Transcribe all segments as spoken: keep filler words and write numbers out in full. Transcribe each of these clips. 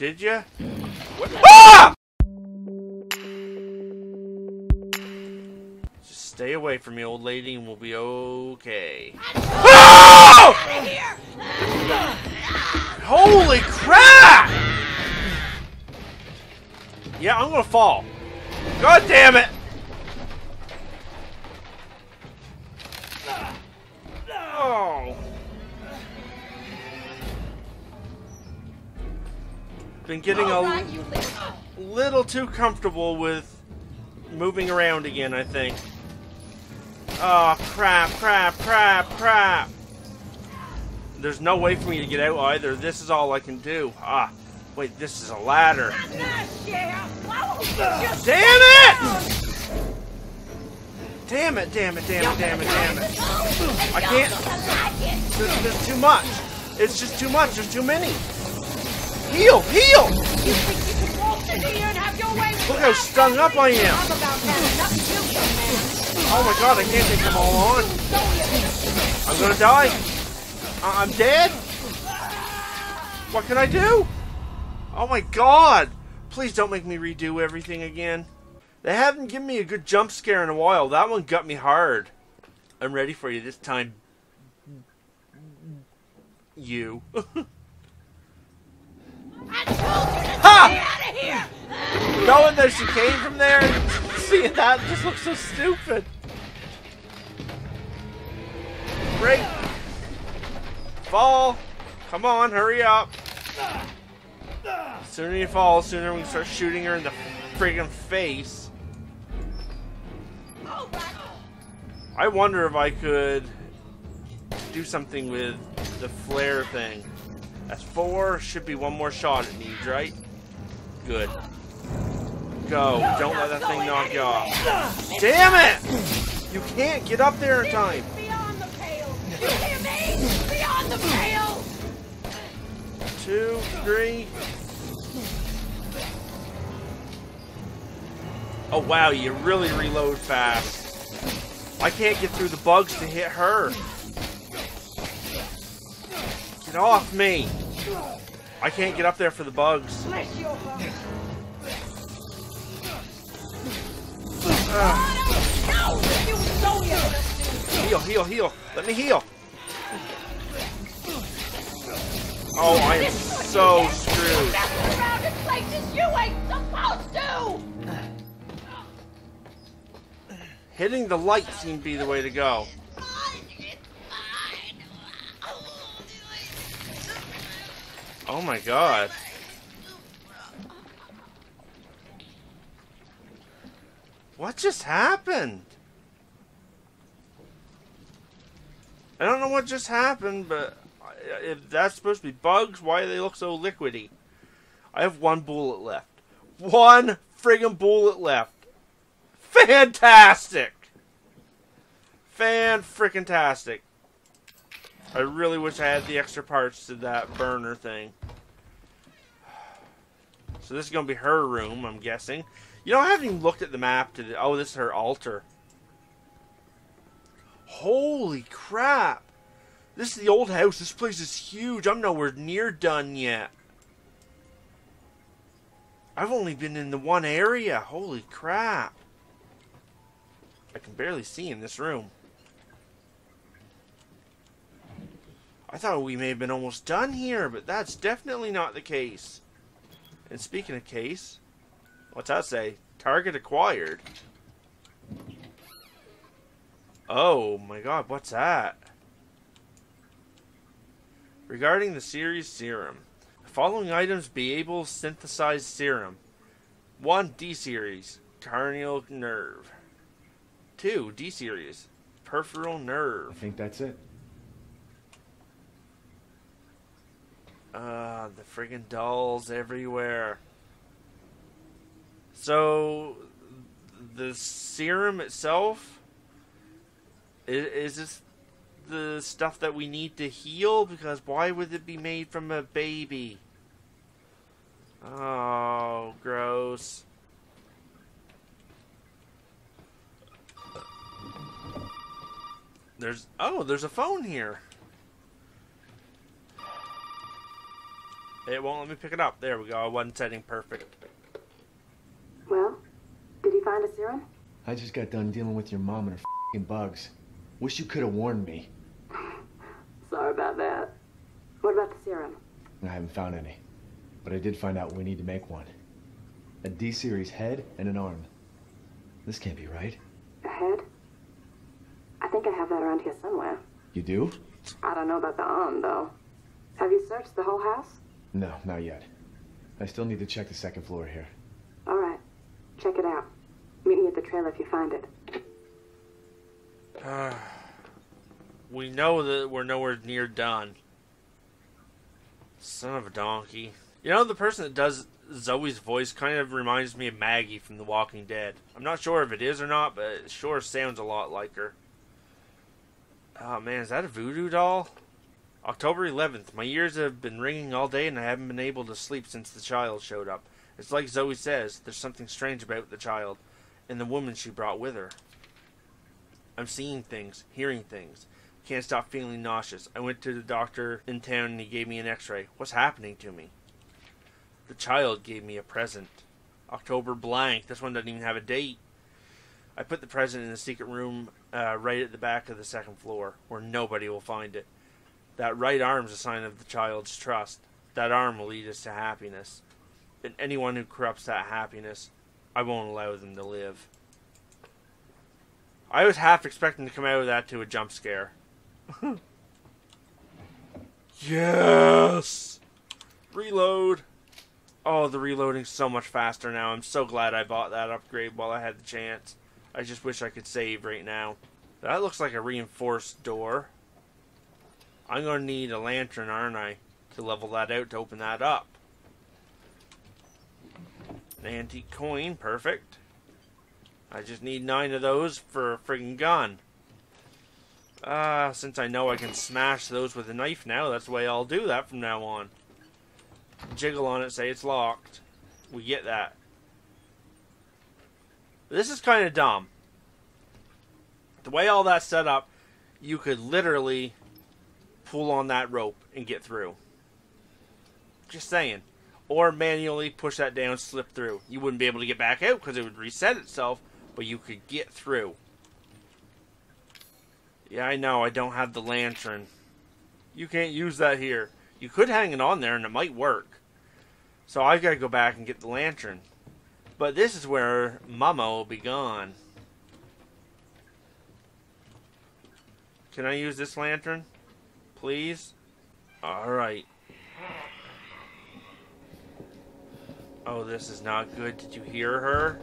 Did you? Ah! Just stay away from me, old lady, and we'll be okay. Oh! Holy crap! Yeah, I'm gonna fall. God damn it! Oh. Been getting a little too comfortable with moving around again, I think. Oh, crap, crap, crap, crap. There's no way for me to get out either. This is all I can do. Ah, wait, this is a ladder. Damn it! Damn it, damn it, damn it, damn it, damn it. I can't. There's, there's too much. It's just too much. There's too many. Heal, heal! Look how stung up I am. Oh my god, I can't take them all on. I'm gonna die. I I'm dead? What can I do? Oh my god! Please don't make me redo everything again. They haven't given me a good jump scare in a while. That one got me hard. I'm ready for you this time. You. Ha! Knowing that she came from there, seeing that just looks so stupid. Break. Fall. Come on, hurry up. The sooner you fall, the sooner we can start shooting her in the friggin' face. I wonder if I could do something with the flare thing. That's four. Should be one more shot it needs, right? Good. Go. Don't let that thing knock you off. Damn it! You can't get up there in time. Beyond the pale. You hear me? Beyond the pale. Two, three. Oh wow, you really reload fast. I can't get through the bugs to hit her. Get off me! I can't get up there for the bugs. Uh. Heal, heal, heal. Let me heal. Oh, I am so screwed. Around in places you ain't supposed to. Hitting the light seemed to be the way to go. Oh my god. What just happened? I don't know what just happened, but if that's supposed to be bugs, why do they look so liquidy? I have one bullet left. One friggin' bullet left. Fantastic! Fan-frickin-tastic. I really wish I had the extra parts to that burner thing. So this is going to be her room, I'm guessing. You know, I haven't even looked at the map to the... Oh, this is her altar. Holy crap! This is the old house. This place is huge. I'm nowhere near done yet. I've only been in the one area. Holy crap. I can barely see in this room. I thought we may have been almost done here, but that's definitely not the case. And speaking of case, what's that say? Target acquired. Oh my god, what's that? Regarding the series serum. The following items be able to synthesize serum. one. D-series. Cardiac nerve. two. D-series. Peripheral nerve. I think that's it. Ah, uh, the friggin' dolls everywhere. So, the serum itself, is, is this the stuff that we need to heal? Because why would it be made from a baby? Oh, gross. There's, oh, there's a phone here. It won't let me pick it up. There we go. I wasn't setting perfect. Well, did you find a serum? I just got done dealing with your mom and her f***ing bugs. Wish you could have warned me. Sorry about that. What about the serum? I haven't found any. But I did find out we need to make one. A D-series head and an arm. This can't be right. A head? I think I have that around here somewhere. You do? I don't know about the arm, though. Have you searched the whole house? No, not yet. I still need to check the second floor here. All right. Check it out. Meet me at the trailer if you find it. Uh, we know that we're nowhere near done. Son of a donkey. You know, the person that does Zoe's voice kind of reminds me of Maggie from The Walking Dead. I'm not sure if it is or not, but it sure sounds a lot like her. Oh man, is that a voodoo doll? October eleventh. My ears have been ringing all day and I haven't been able to sleep since the child showed up. It's like Zoe says, there's something strange about the child and the woman she brought with her. I'm seeing things, hearing things. Can't stop feeling nauseous. I went to the doctor in town and he gave me an x-ray. What's happening to me? The child gave me a present. October blank. This one doesn't even have a date. I put the present in the secret room uh, right at the back of the second floor, where nobody will find it. That right arm's a sign of the child's trust. That arm will lead us to happiness. And anyone who corrupts that happiness, I won't allow them to live. I was half expecting to come out of that to a jump scare. Yes! Reload! Oh, the reloading's so much faster now. I'm so glad I bought that upgrade while I had the chance. I just wish I could save right now. That looks like a reinforced door. I'm going to need a lantern, aren't I? To level that out to open that up. An antique coin, perfect. I just need nine of those for a friggin' gun. Ah, uh, since I know I can smash those with a knife now, that's the way I'll do that from now on. Jiggle on it, say it's locked. We get that. This is kind of dumb. The way all that's set up, you could literally pull on that rope and get through. Just saying. Or manually push that down, slip through. You wouldn't be able to get back out because it would reset itself, but you could get through. Yeah, I know, I don't have the lantern. You can't use that here. You could hang it on there and it might work. So I've got to go back and get the lantern. But this is where Mama will be gone. Can I use this lantern? Please? Alright. Oh, this is not good. Did you hear her?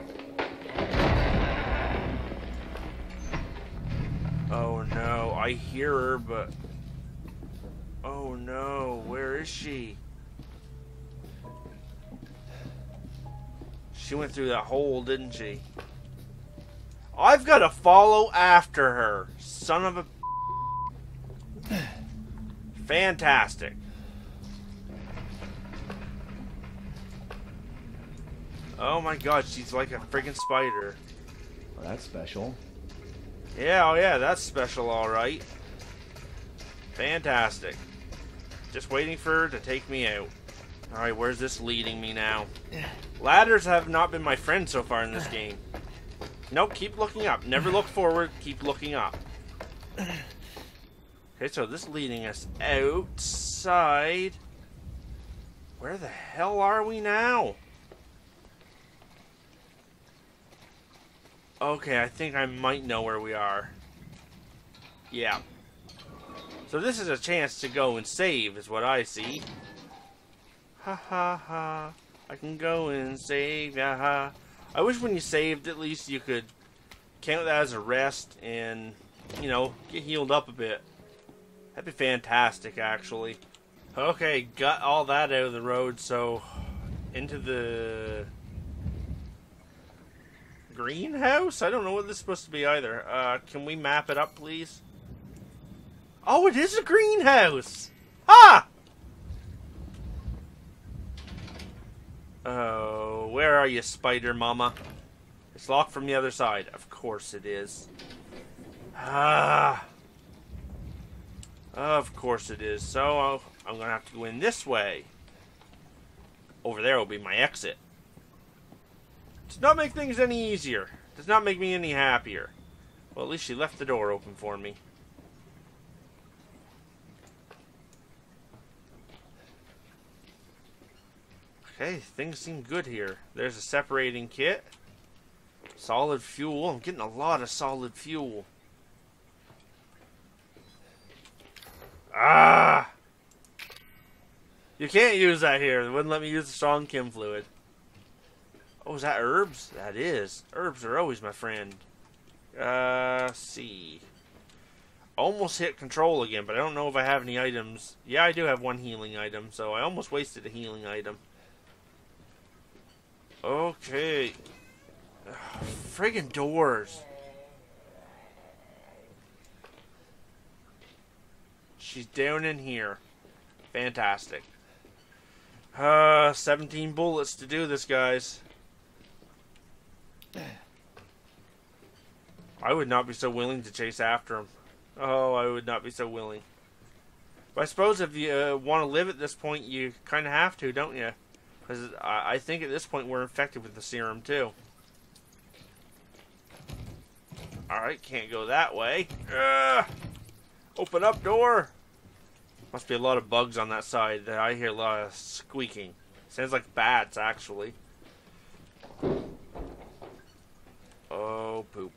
Oh no, I hear her, but... Oh no, where is she? She went through that hole, didn't she? I've got to follow after her. Son of a... Fantastic. Oh my god, she's like a freaking spider. Well, that's special. Yeah, oh yeah, that's special, alright. Fantastic. Just waiting for her to take me out. Alright, where's this leading me now? Ladders have not been my friend so far in this game. Nope, keep looking up. Never look forward, keep looking up. Okay, so this is leading us outside. Where the hell are we now? Okay, I think I might know where we are. Yeah. So this is a chance to go and save, is what I see. Ha ha ha. I can go and save, ya ha. I wish when you saved, at least you could count that as a rest and, you know, get healed up a bit. That'd be fantastic, actually. Okay, got all that out of the road, so into the greenhouse? I don't know what this is supposed to be either. Uh, can we map it up, please? Oh, it is a greenhouse! Ha! Oh, where are you, Spider Mama? It's locked from the other side. Of course it is. Ah. Of course it is. So, I'm going to have to go in this way. over there will be my exit. Does not make things any easier. Does not make me any happier. Well, at least she left the door open for me. Okay, things seem good here. There's a separating kit. Solid fuel. I'm getting a lot of solid fuel. Ah! You can't use that here. They wouldn't let me use the strong chem fluid. Oh, is that herbs? That is. Herbs are always my friend. Uh, let's see. Almost hit control again, but I don't know if I have any items. Yeah, I do have one healing item, so I almost wasted a healing item. Okay. Ugh, friggin' doors. She's down in here. Fantastic. Uh, seventeen bullets to do this, guys. I would not be so willing to chase after him. Oh, I would not be so willing. But I suppose if you uh, want to live at this point, you kind of have to, don't you? Because I, I think at this point we're infected with the serum, too. Alright, can't go that way. Ugh! Open up, door! Must be a lot of bugs on that side. I hear a lot of squeaking. Sounds like bats, actually. Oh, poop.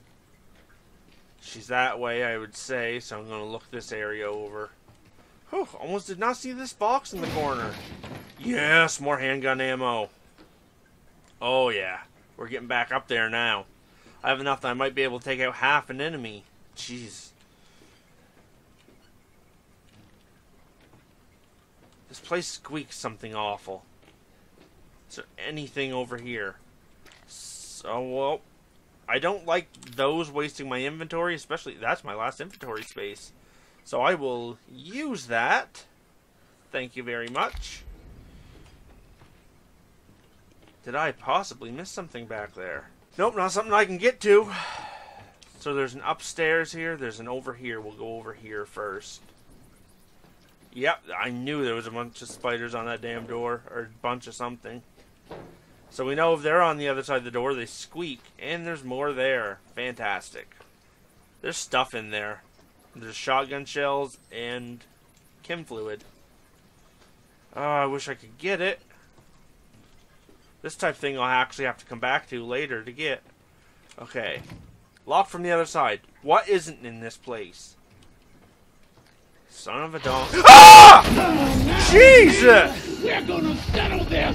She's that way, I would say, so I'm going to look this area over. Whew, almost did not see this box in the corner. Yes, more handgun ammo. Oh, yeah. We're getting back up there now. I have enough that I might be able to take out half an enemy. Jeez. This place squeaks something awful. Is there anything over here? So, well, I don't like those wasting my inventory, especially, that's my last inventory space. So I will use that. Thank you very much. Did I possibly miss something back there? Nope, not something I can get to. So there's an upstairs here, there's an over here. We'll go over here first. Yep, I knew there was a bunch of spiders on that damn door, or a bunch of something. So we know if they're on the other side of the door, they squeak. And there's more there. Fantastic. There's stuff in there. There's shotgun shells and chem fluid. Oh, I wish I could get it. This type of thing I'll actually have to come back to later to get. Okay. Locked from the other side. What isn't in this place? Son of a donkey. Ah! Jesus! We're gonna settle this!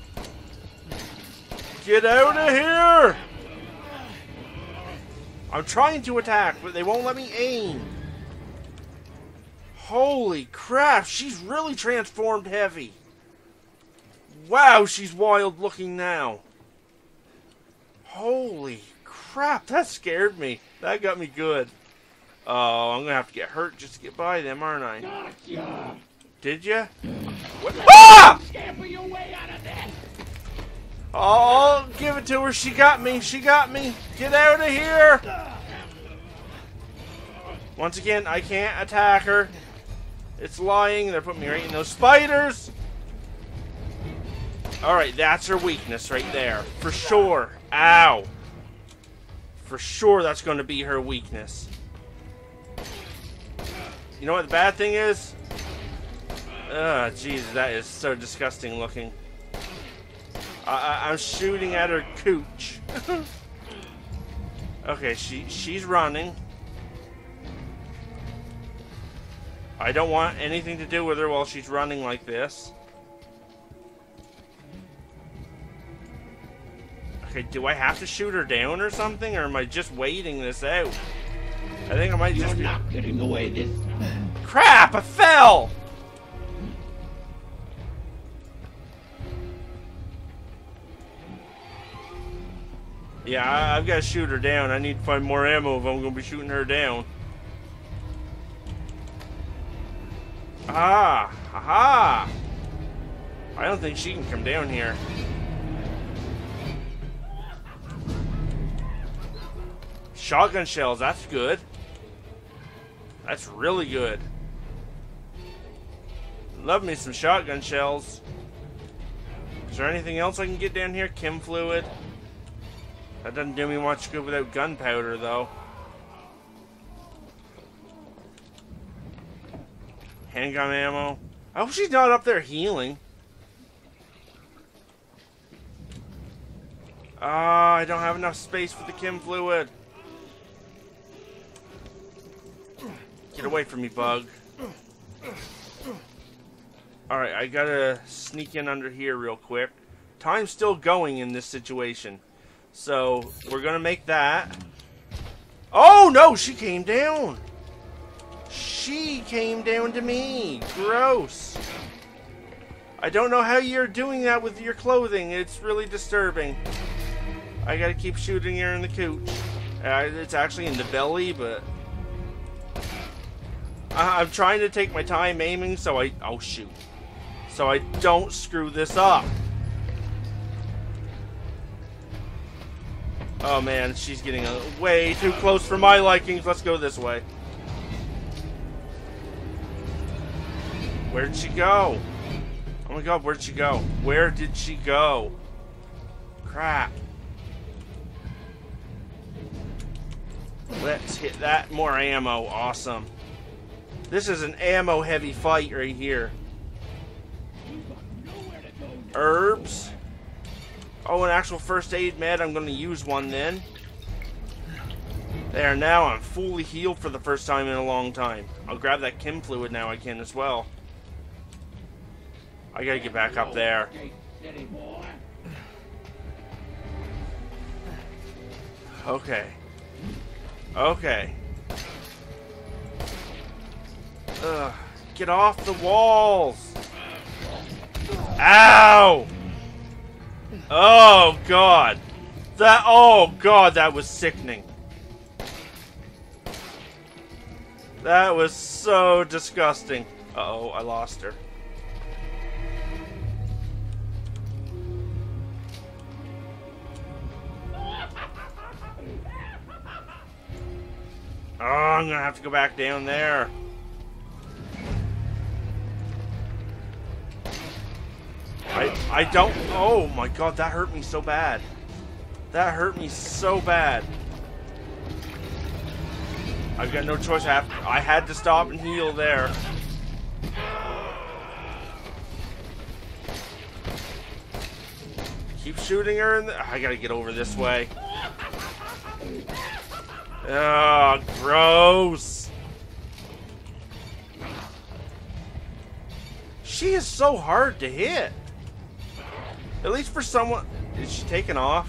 Get out of here! I'm trying to attack, but they won't let me aim. Holy crap, she's really transformed heavy. Wow, she's wild looking now. Holy crap, that scared me. That got me good. Oh, I'm gonna have to get hurt just to get by them, aren't I? Gotcha. Did ya? What? Ah! Scamper your way out of this! Oh, give it to her. She got me. She got me. Get out of here. Once again, I can't attack her. It's lying. They're putting me right in those spiders. Alright, that's her weakness right there. For sure. Ow. For sure that's going to be her weakness. You know what the bad thing is? Ugh, Jesus, that is so disgusting looking. I, I'm shooting at her cooch. Okay, she she's running. I don't want anything to do with her while she's running like this. Okay, do I have to shoot her down or something, or am I just waiting this out? I think I might You're just be... not getting away this time. Crap! I fell! Yeah, I, I've got to shoot her down. I need to find more ammo if I'm going to be shooting her down. Ah! Aha! I don't think she can come down here. Shotgun shells, that's good. That's really good. Love me some shotgun shells. Is there anything else I can get down here? Chem fluid. That doesn't do me much good without gunpowder, though. Handgun ammo. I hope she's not up there healing. Ah, I don't have enough space for the chem fluid. Get away from me, bug. Alright, I gotta sneak in under here real quick. Time's still going in this situation. So, we're gonna make that. Oh, no! She came down! She came down to me! Gross! I don't know how you're doing that with your clothing. It's really disturbing. I gotta keep shooting her in the cooch. Uh, it's actually in the belly, but... I I'm trying to take my time aiming, so I... Oh, shoot. So I don't screw this up. Oh man, she's getting a, way too close for my likings. Let's go this way. Where'd she go? Oh my god, where'd she go? Where did she go? Crap. Let's hit that. More ammo. Awesome. This is an ammo heavy fight right here. Herbs. Oh, an actual first aid med. I'm going to use one then. There, now I'm fully healed for the first time in a long time. I'll grab that chem fluid now I can as well. I gotta get back up there. Okay. Okay. Ugh. Get off the walls! Ow! Oh god. That oh god, that was sickening. That was so disgusting. Uh-oh, I lost her. Oh, I'm gonna have to go back down there. I I don't. Oh my god, that hurt me so bad. That hurt me so bad. I've got no choice. I have. I had to stop and heal there. Keep shooting her in the. I gotta get over this way. Oh, gross. She is so hard to hit. At least for someone... Is she taking off?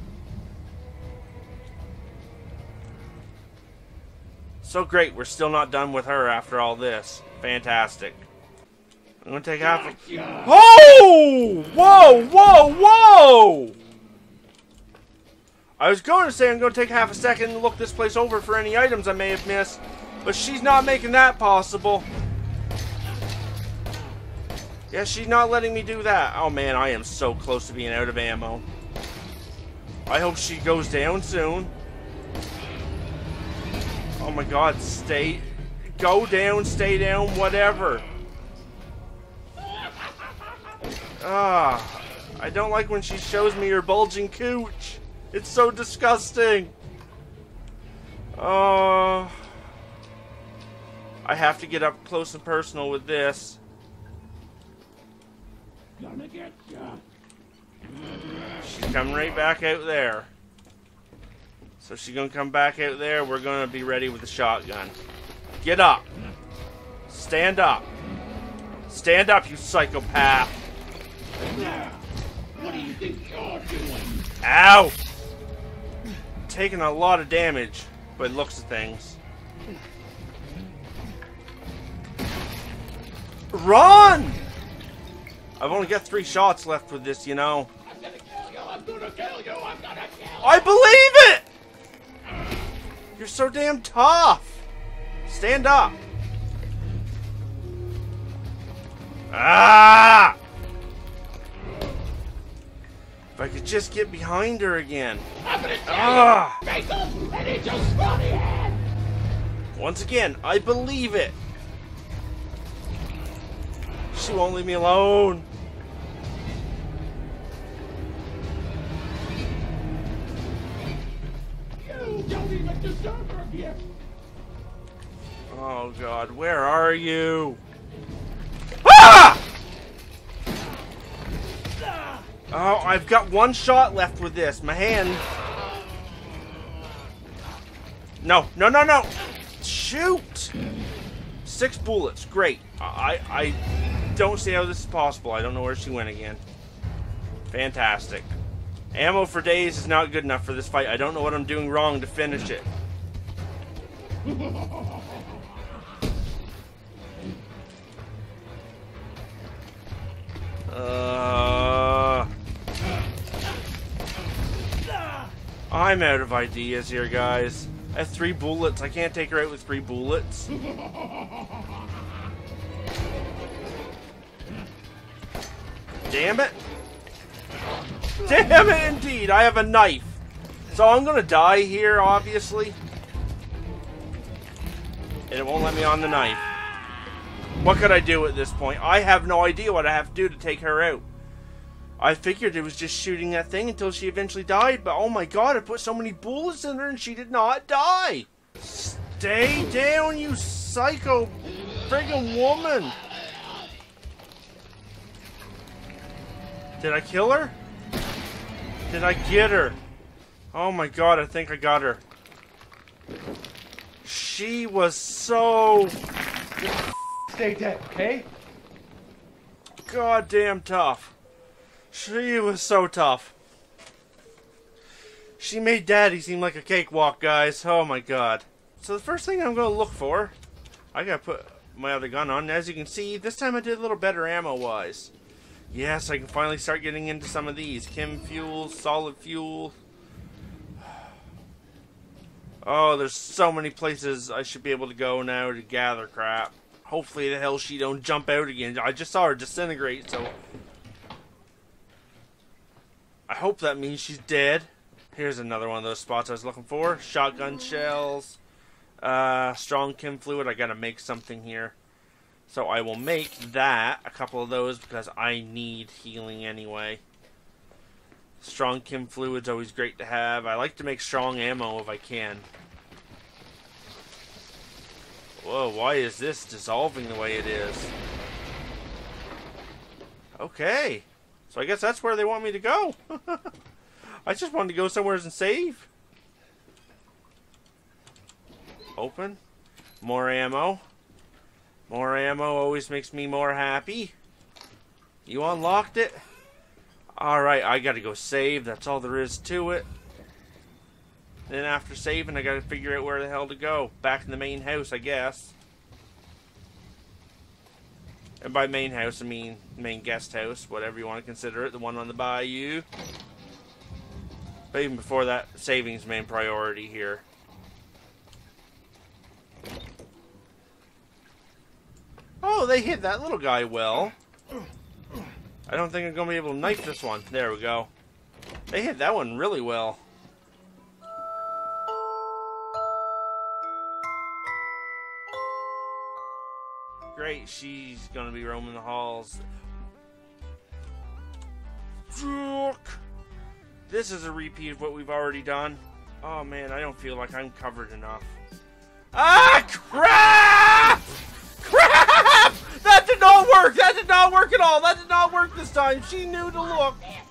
So great, we're still not done with her after all this. Fantastic. I'm gonna take half of... Oh! Whoa, whoa, whoa! I was going to say I'm going to take half a second and look this place over for any items I may have missed, but she's not making that possible. Yeah, she's not letting me do that. Oh man, I am so close to being out of ammo. I hope she goes down soon. Oh my god, stay... Go down, stay down, whatever. Ah, I don't like when she shows me her bulging cooch. It's so disgusting. Oh, I have to get up close and personal with this. Gonna get ya. She's coming right back out there. So she's gonna come back out there. We're gonna be ready with the shotgun. Get up. Stand up. Stand up, you psychopath. What do you think you're doing? Ow! Taking a lot of damage by the looks of things. Run! I've only got three shots left with this, you know. I'm gonna kill you, I'm gonna kill you, I'm gonna kill you. I believe it! You're so damn tough. Stand up. Ah! If I could just get behind her again. I'm gonna kill Ah! you, Jason, and it's just funny head. Once again, I believe it. She won't leave me alone. here. Oh God, where are you? Ah! Oh, I've got one shot left with this. My hand. No, no, no, no! Shoot! Six bullets, great. I, I don't see how this is possible. I don't know where she went again. Fantastic. Ammo for days is not good enough for this fight. I don't know what I'm doing wrong to finish it. Uh, I'm out of ideas here, guys. I have three bullets. I can't take her out with three bullets. Damn it. Damn it indeed. I have a knife. So I'm going to die here, obviously. And it won't let me on the knife. What could I do at this point? I have no idea what I have to do to take her out. I figured it was just shooting that thing until she eventually died, but oh my God, I put so many bullets in her and she did not die. Stay down, you psycho friggin' woman. Did I kill her? Did I get her? Oh my God, I think I got her. She was so... Stay dead, okay? goddamn tough. She was so tough. She made Daddy seem like a cakewalk, guys. Oh my god. So the first thing I'm going to look for, I got to put my other gun on. As you can see, this time I did a little better ammo-wise. Yes, I can finally start getting into some of these. Chem fuel, solid fuel. Oh, there's so many places I should be able to go now to gather crap. Hopefully the hell she don't jump out again. I just saw her disintegrate, so... I hope that means she's dead. Here's another one of those spots I was looking for. Shotgun shells. Uh, strong chem fluid. I gotta make something here. So I will make that, a couple of those, because I need healing anyway. Strong chem fluid's always great to have. I like to make strong ammo if I can. Whoa, why is this dissolving the way it is? Okay. So I guess that's where they want me to go. I just wanted to go somewhere and save. Open. More ammo. More ammo always makes me more happy. You unlocked it? Alright, I gotta go save. That's all there is to it. Then after saving, I gotta figure out where the hell to go. Back in the main house, I guess. And by main house, I mean main guest house. Whatever you want to consider it. The one on the bayou. But even before that, saving's main priority here. Oh, they hit that little guy well. I don't think I'm going to be able to knife this one. There we go. They hit that one really well. Great, she's going to be roaming the halls. This is a repeat of what we've already done. Oh man, I don't feel like I'm covered enough. Ah, crap! Crap! That did not work! That did not work at all! That did not work this time! She knew to look!